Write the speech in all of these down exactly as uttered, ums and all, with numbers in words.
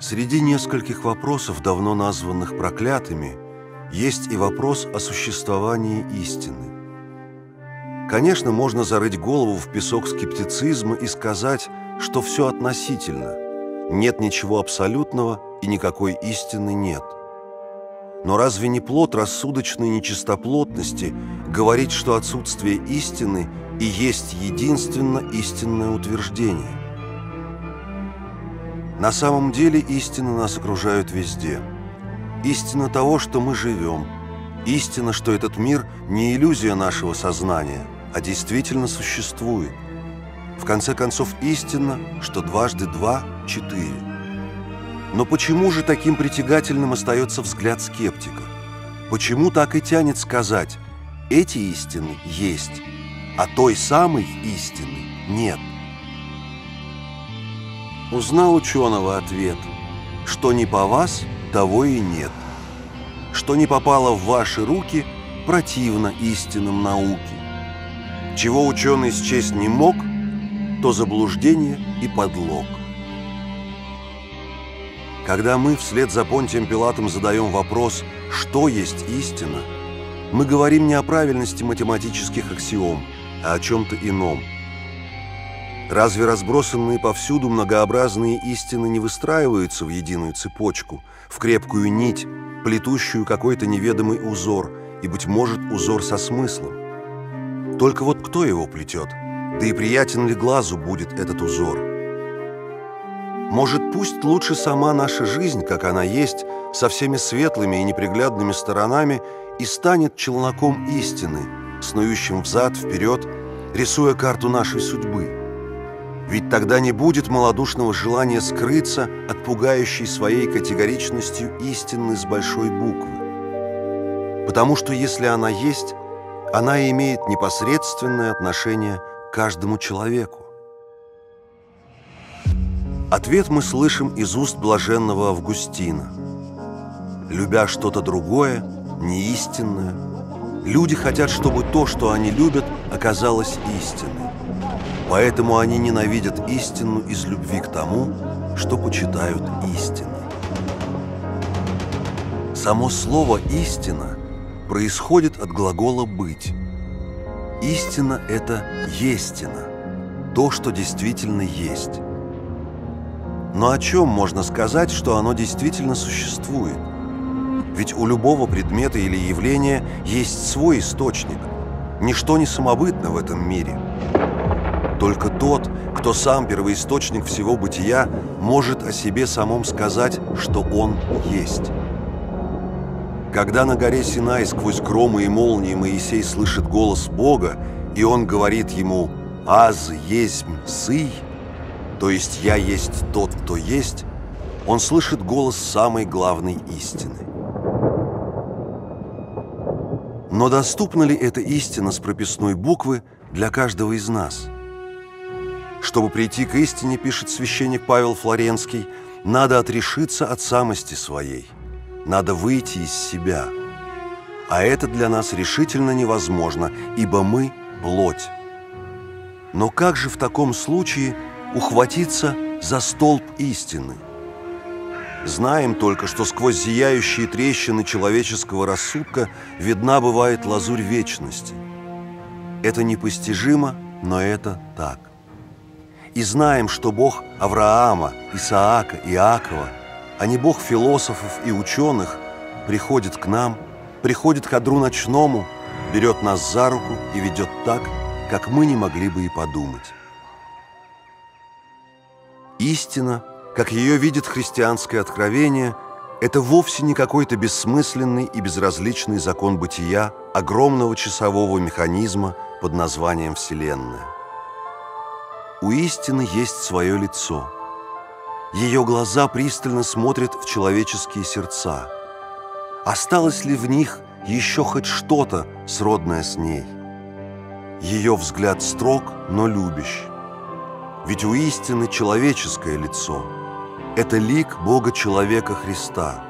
Среди нескольких вопросов, давно названных проклятыми, есть и вопрос о существовании истины. Конечно, можно зарыть голову в песок скептицизма и сказать, что все относительно, нет ничего абсолютного и никакой истины нет. Но разве не плод рассудочной нечистоплотности говорить, что отсутствие истины и есть единственно истинное утверждение? На самом деле истины нас окружают везде. Истина того, что мы живем. Истина, что этот мир не иллюзия нашего сознания, а действительно существует. В конце концов, истина, что дважды два – четыре. Но почему же таким притягательным остается взгляд скептика? Почему так и тянет сказать: эти истины есть, а той самой истины нет? Узнал ученого ответ: что не по вас, того и нет. Что не попало в ваши руки, противно истинам науки. Чего ученый счесть не мог, то заблуждение и подлог. Когда мы вслед за Понтием Пилатом задаем вопрос, что есть истина, мы говорим не о правильности математических аксиом, а о чем-то ином. Разве разбросанные повсюду многообразные истины не выстраиваются в единую цепочку, в крепкую нить, плетущую какой-то неведомый узор, и, быть может, узор со смыслом? Только вот кто его плетет? Да и приятен ли глазу будет этот узор? Может, пусть лучше сама наша жизнь, как она есть, со всеми светлыми и неприглядными сторонами, и станет челноком истины, снующим взад-вперед, рисуя карту нашей судьбы. Ведь тогда не будет малодушного желания скрыться от пугающей своей категоричностью истины с большой буквы. Потому что если она есть, она имеет непосредственное отношение к каждому человеку. Ответ мы слышим из уст блаженного Августина. Любя что-то другое, неистинное, люди хотят, чтобы то, что они любят, оказалось истиной. Поэтому они ненавидят истину из любви к тому, что почитают истиной. Само слово «истина» происходит от глагола «быть». Истина – это «естина», то, что действительно есть. Но о чем можно сказать, что оно действительно существует? Ведь у любого предмета или явления есть свой источник. Ничто не самобытно в этом мире. Только тот, кто сам первоисточник всего бытия, может о себе самом сказать, что он есть. Когда на горе Синай сквозь громы и молнии Моисей слышит голос Бога, и он говорит ему «Аз есмь сый», то есть «Я есть тот, кто есть», он слышит голос самой главной истины. Но доступна ли эта истина с прописной буквы для каждого из нас? Чтобы прийти к истине, пишет священник Павел Флоренский, надо отрешиться от самости своей, надо выйти из себя. А это для нас решительно невозможно, ибо мы – плоть. Но как же в таком случае ухватиться за столб истины? Знаем только, что сквозь зияющие трещины человеческого рассудка видна бывает лазурь вечности. Это непостижимо, но это так. И знаем, что Бог Авраама, Исаака, Иакова, а не Бог философов и ученых, приходит к нам, приходит к одру ночному, берет нас за руку и ведет так, как мы не могли бы и подумать. Истина, как ее видит христианское откровение, это вовсе не какой-то бессмысленный и безразличный закон бытия огромного часового механизма под названием Вселенная. У истины есть свое лицо. Ее глаза пристально смотрят в человеческие сердца. Осталось ли в них еще хоть что-то, сродное с ней? Ее взгляд строг, но любящ. Ведь у истины человеческое лицо. Это лик Бога-человека Христа.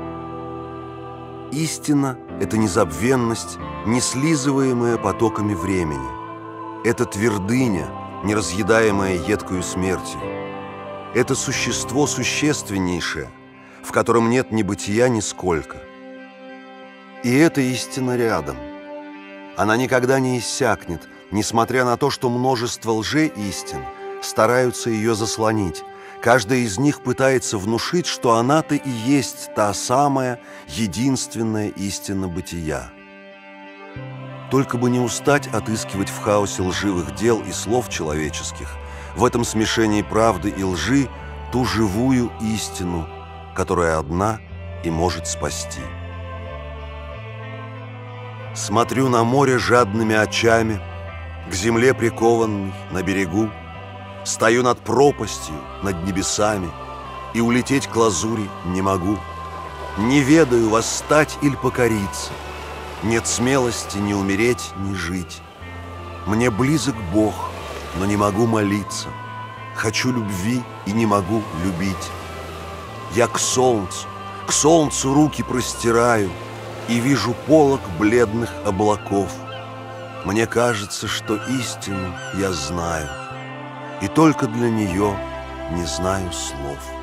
Истина – это незабвенность, не слизываемая потоками времени. Это твердыня, неразъедаемая едкою смертью. Это существо существеннейшее, в котором нет ни бытия, ни сколько. И эта истина рядом. Она никогда не иссякнет, несмотря на то, что множество лжеистин стараются ее заслонить. Каждая из них пытается внушить, что она-то и есть та самая единственная истина бытия. Только бы не устать отыскивать в хаосе лживых дел и слов человеческих, в этом смешении правды и лжи, ту живую истину, которая одна и может спасти. Смотрю на море жадными очами, к земле прикованной на берегу, стою над пропастью, над небесами, и улететь к лазури не могу. Не ведаю, восстать или покориться, нет смелости ни умереть, ни жить. Мне близок Бог, но не могу молиться, хочу любви и не могу любить. Я к солнцу, к солнцу руки простираю и вижу полог бледных облаков. Мне кажется, что истину я знаю, и только для нее не знаю слов.